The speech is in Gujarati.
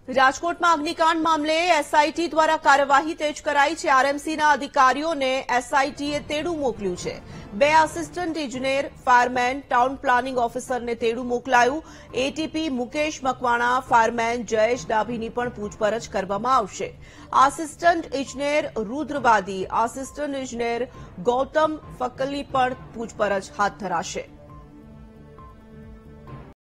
રાજકોટમાં અગ્નિકાંડ મામલે એસઆઈટી દ્વારા કાર્યવાહી તેજ કરાઈ છે। આરએમસીના અધિકારીઓને એસઆઈટીએ તેડું મોકલ્યું છે। 2 આસિસ્ટન્ટ ઇજનેર, ફાયરમેન, ટાઉન પ્લાનિંગ ઓફિસરને તેડું મોકલાયું। એટીપી મુકેશ મકવાણા, ફાયરમેન જયેશ ડાભીની પણ પૂછપરછ કરવામાં આવશે। આસિસ્ટન્ટ ઇજનેર રુદ્રવાદી, આસિસ્ટન્ટ ઇજનેર ગૌતમ ફક્કલની પણ પૂછપરછ હાથ ધરાશે।